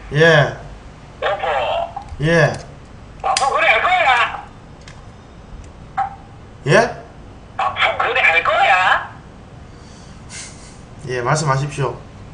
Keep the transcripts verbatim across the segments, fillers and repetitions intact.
예. 여보. 예. 방송 그래 할 거야? 예? 방송 그래 할 거야? 예, 말씀하십시오.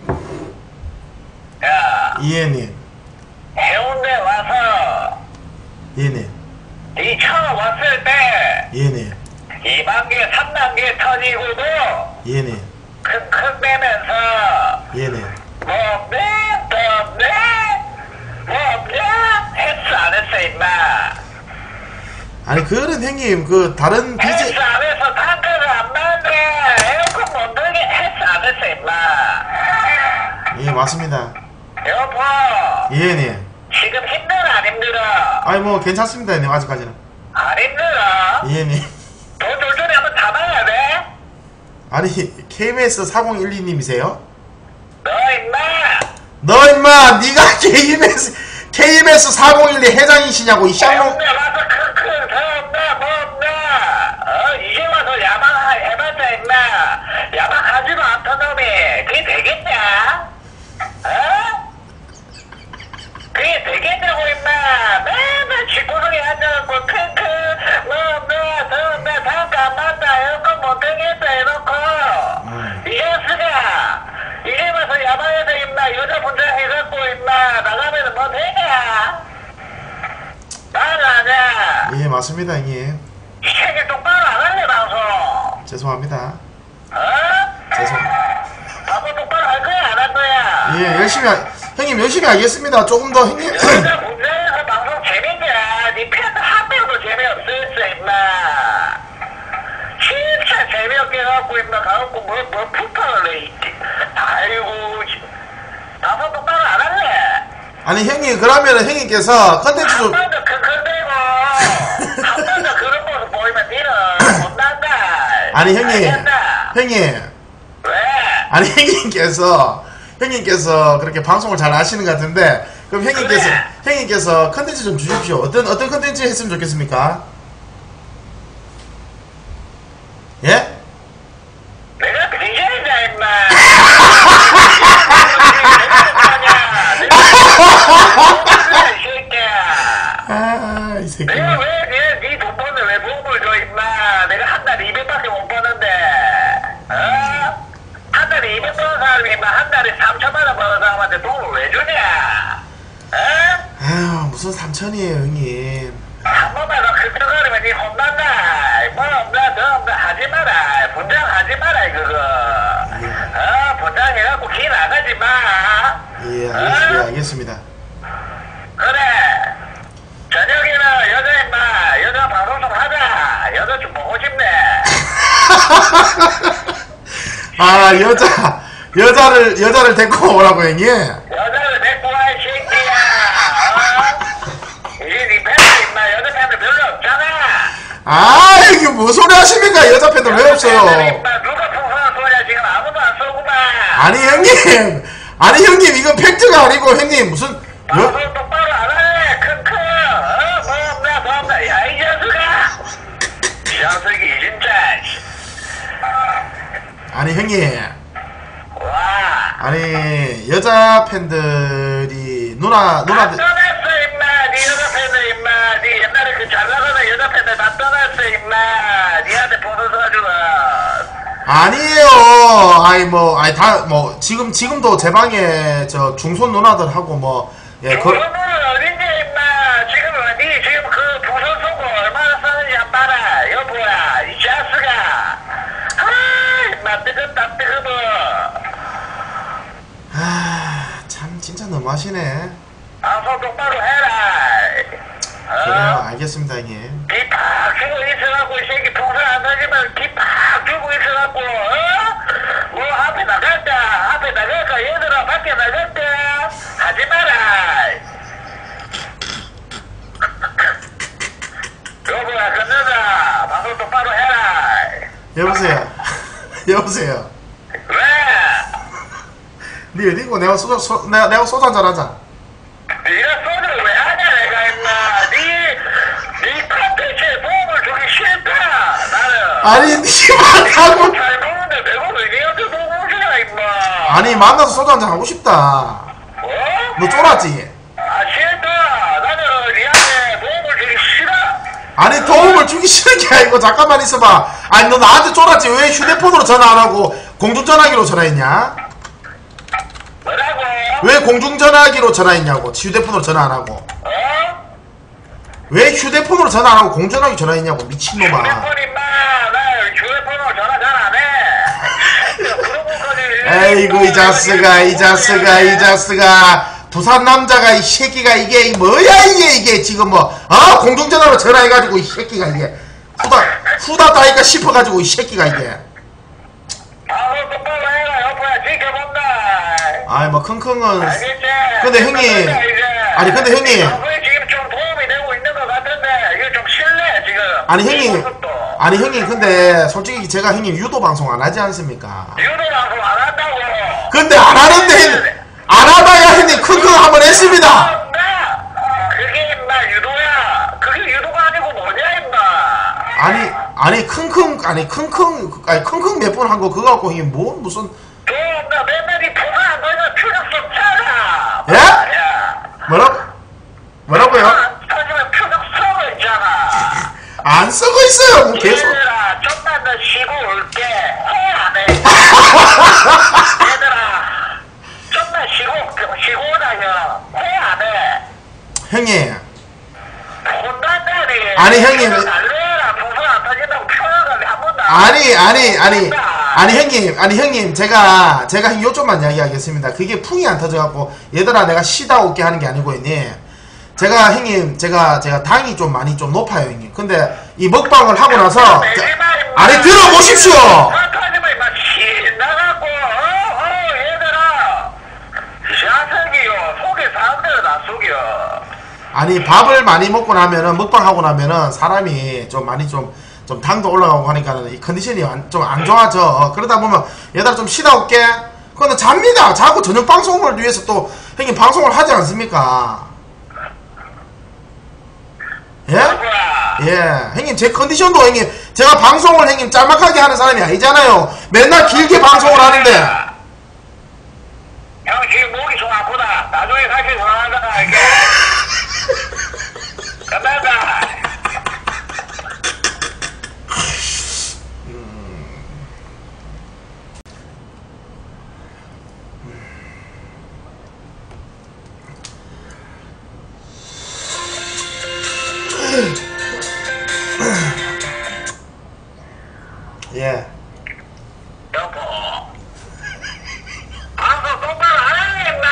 야, 이해님. 해운대 와서 예님. 니 처음 왔을 때 예님. 이 단계, 삼 단계 터지고도 예님. 킁킁 대면서 예님. 뭐 없네? 또 없네? 뭐 없냐? 했어 안 했어 임마? 아니, 그거는 형님, 그, 다른 비즈. 했어 안 했어? 단가를 안 나는데 에어컨 못 들게 했어 안 했어 임마? 예, 맞습니다. 여보, 예님. 지금 힘들어 안 힘들어? 아니, 뭐, 괜찮습니다, 형님, 아직까지는. 안 힘들어? 예님. 돈 돌돌이 한번 잡아야 돼? 아니, 케이비에스 사공일이 님이세요? 너 임마 너 임마, 니가 케이비에스, 케이비에스 사공일이 회장이시냐고, 이 쌍놈. 해운대 와서 크크 더 없나 뭐 없나 어 이제 와서 야망 해봤자 임마 야망하지도 않던 놈이 그게 되겠냐? 어? 그게 되겠냐고 임마 맨날 쥐구멍에 앉아갖고 크크 뭐 없나 더 없나 다음가 안 맞다 에어컨 못 되겠다 해놓고 음. 이 녀석아 이제 와서 야망에서 임마 여자 분장 해갖고 임마 나가면은 뭐 되냐? 말 안 해. 예, 맞습니다, 형님. 이 새끼 똑바로 안 할래 방송. 죄송합니다. 어? 죄송. 방송 똑바로 할 거야 안 할 거야? 예, 열심히, 하, 형님, 열심히 하겠습니다. 조금 더, 형님. 여자 분장에서 방송 재밌냐? 니 팬 한 명도 재미없었어 임마. 진짜 재미없게 해갖고 임마 가갖고 뭐, 뭐 푸파를 해. 아이고 방송 똑바로 안 할래? 아니, 형님, 그러면은 형님께서 컨텐츠 좀. 한 번도 큰큰대고 한 번도 그런 모습 보이면 니는 못난다. 아니, 형님. 알겠나? 형님. 왜? 아니, 형님께서, 형님께서 그렇게 방송을 잘 아시는 것 같은데, 그럼 형님께서, 그래. 형님께서 컨텐츠 좀 주십시오. 어떤, 어떤 컨텐츠 했으면 좋겠습니까? 예? 내가 비전이다 임마. 이 새끼야. 아, 이 새끼. 내가 왜네돈 버는데 왜 보험을 줘 임마. 내가 한 달에 이백밖에 못 버는데 어? 한 달에 이백 버는 사람이 임마 한 달에 삼천만 원 버는 사람한테 돈을 왜 주냐? 어? 아유, 무슨 삼천이에요, 형님. 한 번만 더 큰척거리면 니 혼난다. 뭐 없나 더 없나 하지 마라. 분장 하지 마라 그거. 어 분장해갖고 기 나가지 마. 예, 알겠습니다. 예, 알겠습니다. 그래. 저녁에는 여자 임마 여자 방송 좀 하자. 여자 좀 보고 싶네. 아, 여자, 여자를, 여자를 데리고 오라고, 형님. 여자를 데리고 와 이 새끼야. 어? 이제 니 팬들 임마 여자 팬들 별로 없잖아. 아, 이게 뭐 소리 하십니까? 여자 팬들 왜 없어요? 임마 누가 풍성한 소리야 지금 아무도 안 쏘구만. 아니, 형님. 아니, 형님, 이건 팩트가 아니고, 형님, 무슨, 여, 방송 똑바로 안 할래. 크크. 어? 뭐 없나 뭐 없나. 야 이 녀석아. 이 녀석이 진짜. 아니, 형님. 와. 아니, 여자 팬들이, 누나, 누나, 다 떠났어 임마. 니 여자 팬들 임마. 니 옛날에 그 잘 나가는 여자 팬들 다 떠났어 임마. 니한테 보서 사주라. 아니에요. 아니, 뭐, 아니, 다, 뭐, 지금, 지금도 제 방에, 저, 중손 누나들하고, 뭐, 예, 그, 그거는 어딘지 임마. 지금 니 지금 그 부서 쏘고 얼마나 쓰는지 안 봐라. 여보야 이 자스가. 아 임마 뜨겁다 뜨거워. 아, 참, 진짜 너무하시네. 방송 똑바로 해라. 그래요, 어? 알겠습니다, 형님. 기팍 주고 있어갖고 이 새끼 풍선 안 터지면 기팍 주고 있어갖고 어? 뭐 앞에 나갈까 앞에 나갈까 얘들아 밖에 나갈까 하지 마라. 여보야 끝내자. 방송 똑바로 해라. 여보세요. 여보세요. 왜? 니 어디고 내가 소주, 소, 내가, 내가 소주 한잔 하자. 네가 소리를 왜 하냐 내가 임마. 네, 네 컨텐츠에 도움을 주기 싫다 나는. 아니, 니만 하고. 잘 보는데 내가 왜 니한테 도움을 주냐 임마. 아니, 만나서 소주 한잔 하고 싶다. 어? 너 쫄았지? 아 싫다. 나는 니한테 도움을 주기 싫어. 아니 도움을 주기 싫은 게 아니고 잠깐만 있어봐. 아니 너 나한테 쫄았지? 왜 휴대폰으로 전화 안 하고 공중전화기로 전화했냐? 뭐라고? 왜 공중전화기로 전화했냐고? 휴대폰으로 전화 안 하고. 어? 왜 휴대폰으로 전화 안 하고 공중전화기 전화했냐고 미친놈아. 휴대폰 임마. 나 휴대폰으로 전화 잘 안 해. 그런 것까지. 에이구 이 자스가 이 자스가 이 자스가 부산 남자가 이 새끼가 이게 뭐야 이게 이게 지금 뭐 어? 공중전화로 전화해가지고 이 새끼가 이게 후다 후다 따니까 싶어가지고 이 새끼가 이게 아무 똑바로 해라. 옆에 지켜본다. 아이 뭐 킁킁은 알겠지? 근데 형님 아니 근데 형님 정부에 지금 좀 도움이 되고 있는 것 같은데 이게 좀 실례 지금. 아니 이 형님 모습도. 아니 형님 근데 솔직히 제가 형님 유도 방송 안 하지 않습니까? 유도 방송 안 한다고. 근데 안 하는데 안 하다야 형님 킁킁 한번 했습니다. 나 그게 임마 유도야. 그게 유도가 아니고 뭐냐 임마. 아니 아니 킁킁 아니 킁킁 아니 킁킁 몇 번 한 거 그거 갖고 형님 뭐 무슨 나 맨날 이 부산 안 가면 표정 썼잖아. 예? 야. 뭐라고 뭐라고요? 하지만 표정 써고 있잖아. 안 쓰고 있어요 뭐 계속. 얘들아 좀만 더 쉬고 올게. 해 안 해? 얘들아 좀만 쉬고 쉬고 오다냐. 해 안 해? 형님 혼난다니. 아니, 형님. 날려라. 부산 안 터진다고 표현을 한 번도 안 아니 아니 아니 한다. 아니 형님 아니 형님 제가 제가 요점만 이야기하겠습니다. 그게 풍이 안 터져갖고 얘들아 내가 쉬다 올게 하는 게 아니고 형님 제가 형님 제가 제가 당이 좀 많이 좀 높아요 형님. 근데 이 먹방을 하고 나서 자, 아니 들어보십시오. 터지면 막 신나갖고 어? 어 얘들아 샤석이요. 속에 사람들은 안 속여. 아니 밥을 많이 먹고 나면은 먹방 하고 나면은 사람이 좀 많이 좀 좀 당도 올라가고 하니까는 이 컨디션이 좀 안 좋아져. 어, 그러다 보면 얘들아 좀 쉬다 올게. 그런데 잡니다. 자고 저녁 방송을 위해서 또 형님 방송을 하지 않습니까? 예? 예, 형님 제 컨디션도 형님 제가 방송을 형님 짤막하게 하는 사람이 아니잖아요. 맨날 길게 방송을 하는데. 형 지금 목이 좀 아프다. 나중에 다시 전화한다. 이게 끝난다. 예. 여보 방송 똑바로 안 하네 임마.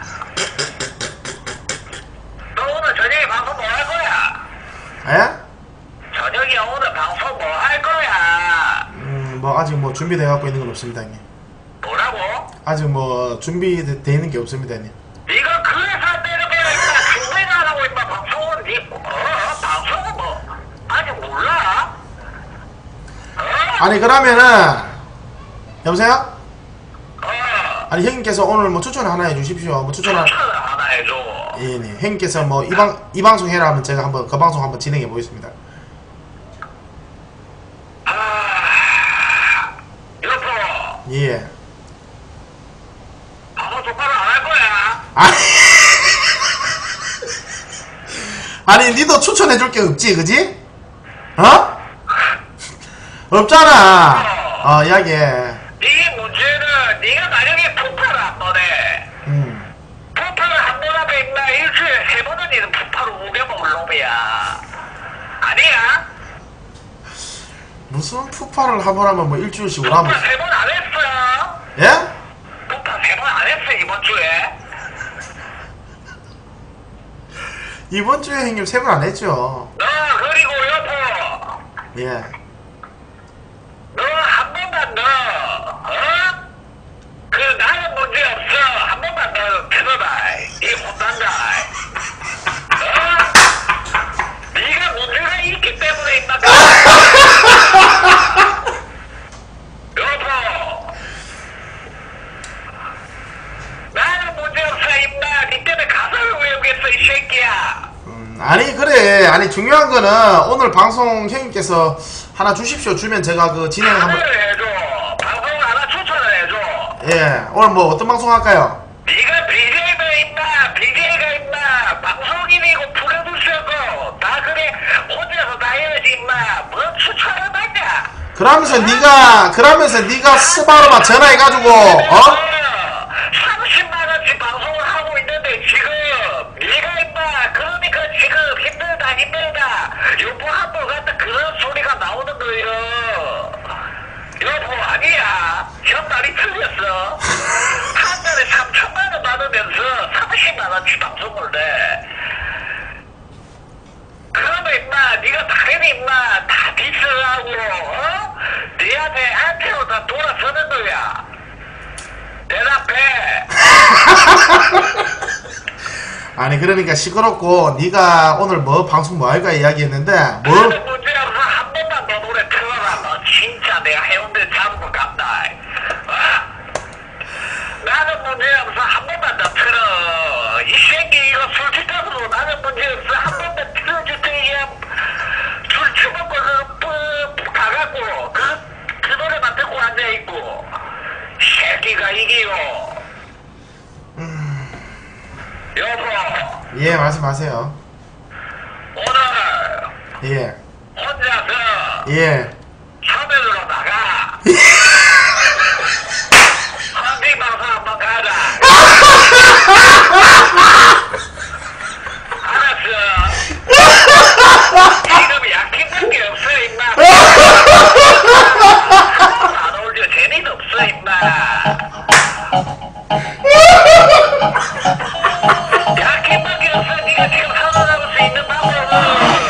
너 오늘 저녁에 방송 뭐 할 거야? 예? 저녁에 오늘 방송 뭐 할 거야? 음, 뭐 아직 뭐 준비돼 갖고 있는 건 없습니다, 형님. 뭐라고? 아직 뭐 준비돼 있는 게 없습니다, 형님. 네가 그 회사 때려봐야 임마. 준비를 안 하고 임마. 방송은 네 어? 방송은 뭐 아직 몰라? 어? 아니 그러면은 여보세요? 어? 아니 형님께서 오늘 뭐 추천 하나 해주십시오. 뭐 추천 하나. 추천을 하나 해줘. 예, 네. 형님께서 뭐 이 방 이 방송 해라 하면 제가 한번 그 방송 한번 진행해 보겠습니다. 아, 여보, 예. 방송 똑바로 안 할 거야. 아니, 아니 니도 추천해줄 게 없지, 그지? 어? 없잖아. 어, 이야기해. 네 문제는 네가 만약에 푸파를 한 번에 음. 푸파를 한 번 하면 임마 일주일에 세 번은 니는 푸파를 우겨먹을 놈이야. 아니야? 무슨 푸파를 한 번 하면 뭐 일주일씩 오라면. 푸파 세 번 안 했어. 예? 푸파 세 번 안 했어 이번 주에. 이번 주에 형님 세 번 안 했죠. 너 그리고 여보, 예. 너 한 번만 더, 어? 그 나는 문제 없어. 한 번만 더 들어봐. 이 혼난다. 어? 네가 문제가 있기 때문에 임마. 여보, 나는 문제 없어 임마. 니 때문에 가사를 외우겠어 이 새끼야. 음, 아니 그래. 아니 중요한 거는 오늘 방송 형님께서 하나 주십시오. 주면 제가 그 진행 한번. 하나를 해줘. 방송 하나 추천을 해줘. 예. 오늘 뭐 어떤 방송 할까요? 네가 비제이면 임마 그러면서 네가 그러면서 네가 스바루만 전화해가지고 어? 삼십만 원씩 방송을 하고 있는데 지금 네가 임마 그러니까 지금 힘들다 힘들다 여보 한번 갖다 그런 소리가 나오는 거예요. 여보 아니야. 형 말이 틀렸어. 한 달에 삼천만 원 받으면서 삼십만 원씩 방송을 내. 그러면 임마 네가 당연히 임마 다 디스를 하고 어? 네한테 안테로 다 돌아서는 거야. 대답해. 아니 그러니까 시끄럽고 네가 오늘 뭐 방송 뭐 할까 이야기했는데 뭘 나는 문제 없어. 한 번만 더 노래 틀어라. 너 진짜 내가 해운대 잡고 간다. 어? 나는 문제 없어. 한 번만 더 틀어. 이 새끼 이거 솔직하고 나는 문제 없어. 한 번만 틀어줄 테니까 술 처먹고 그 가갖고 그, 그 노래만 듣고 앉아있고 새끼가 이기요. 음... 여보 예 말씀하세요. 오늘 예 혼자서 예. 서면으로 나가. 헌팅 방송 한번 가자. 알았어. 지금 약힌밖에 없어 임마. 안 어울려. 재미도 없어 임마. 약힌밖에 없어. 네가 지금 살아남을 수 있는 방법은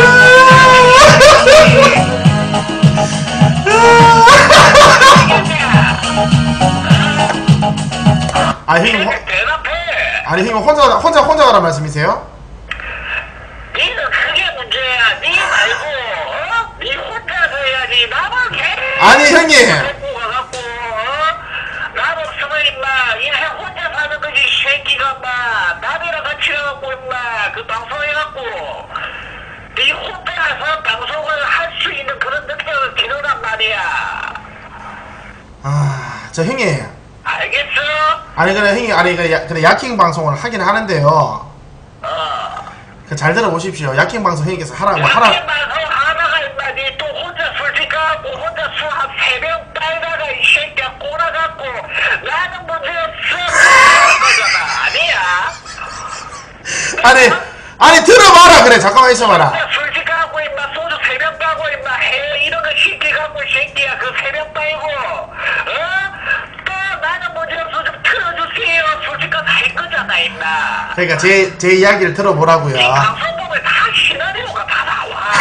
아 형님 호- 대답해. 아니 형님 혼자 혼자 혼자 가란 말씀이세요? 니는 그게 문제야. 니 말고 어? 니 혼자서 해야지. 나만 개. 아니 형님 데리고 가갖고 어? 남 없으면 임마 인생 혼자 사는 거지. 이 새끼가 임마 남이랑 같이 가갖고 임마 그 방송해갖고 니 혼자서 방송을 할 수 있는 그런 능력을 기르란 말이야. 아 저 형님 알겠어? 아니 그래 형님 아니 그래, 야, 그래 야킹 방송을 하긴 하는데요. 어. 그 잘 들어보십시오. 야킹 방송 형님께서 하라 뭐 야킹 하라 방송 하다가 임마 니 또 혼자 솔직하고 혼자 술 한 세 병 빨다가 이 새끼야 꼬라갖고 나는 문제 없어 거잖아. 아니야? 아니 아니 들어봐라 그래 잠깐만 있어봐라. 혼자 솔직하고 임마 소주 세 병 따고 임마 해 이런 거 시키갖고 새끼야 그 세 병 따이고 어? 또 나는 문제 없어 좀 틀어주세요. 솔직한 할 거잖아 임마. 그러니까 제 제 이야기를 들어보라고요. 이 방송 보면 다 시나리오가 다 나와.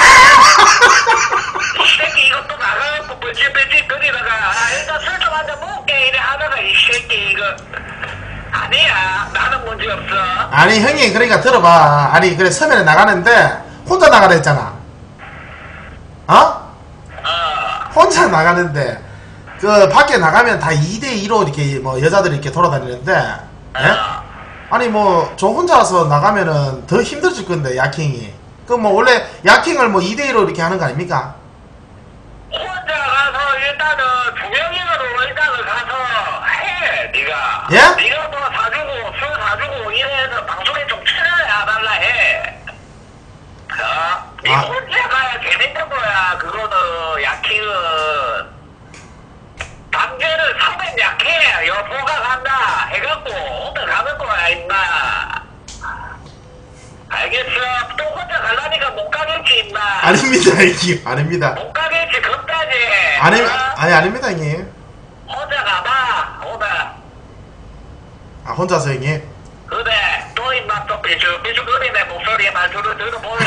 이 새끼 이것도 나가갖고 뻘짓뻘짓 거리다가 아 일단 술 좀 한잔 먹을게 이래 하다가 이 새끼 이거 아니야. 나는 문제 없어. 아니 형님 그러니까 들어봐. 아니 그래 서면에 나가는데 혼자 나가라 했잖아. 어? 어. 혼자 나가는데 그 밖에 나가면 다 이 대 이로 이렇게 뭐 여자들이 이렇게 돌아다니는데 예? 어. 아니 뭐 저 혼자서 나가면은 더 힘들질 건데 야킹이 그 뭐 원래 야킹을 뭐 이 대 이로 이렇게 하는 거 아닙니까? 혼자 가서 일단은 두 명이라도 일단은 가서 해 네가. 예? 네가 뭐 사주고 술 사주고 이래서 방송에 좀 출연해달라 해. 어? 네 아. 혼자 가야 재밌는 거야. 그거는 야킹은 담배를 사면 약해. 여보가 간다 해갖고 혼자 가는 거야 임마. 알겠어. 또 혼자 가려니까 못 가겠지 임마. 아닙니다 형님 아닙니다. 못 가겠지 그까지. 아니 어? 아니 아닙니다 형님. 혼자 가봐. 혼자. 아 혼자서 형님. 그래. 또 임마 또 삐죽삐죽거리네 목소리에 말투를 들어보네.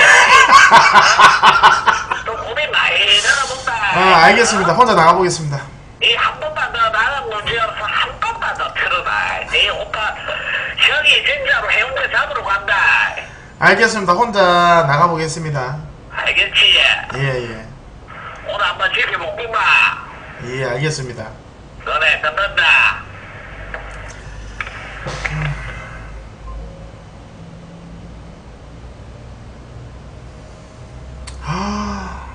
또 고민 많이 들어본다. 아 알겠습니다. 혼자 나가보겠습니다. 이 한 번만 더 나는 문제 없어. 한 번만 더 틀어봐. 네 오빠 형이 진짜로 해운대 잡으러 간다. 알겠습니다. 혼자 나가보겠습니다. 알겠지? 예예. 오늘 한번 지켜보구마. 예 알겠습니다. 그래 끝난다. 아...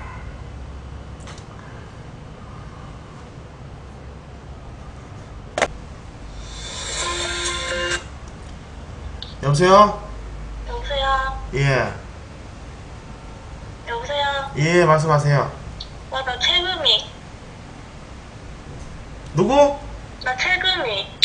여보세요? 여보세요? 예. 여보세요? 예 말씀하세요. 와, 나 채금이. 누구? 나 채금이.